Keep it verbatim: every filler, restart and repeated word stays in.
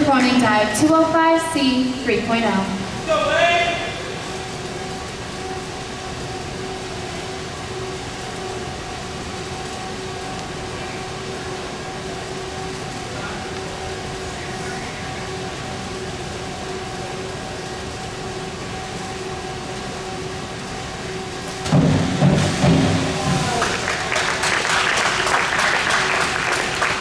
performing dive two oh five C three point oh.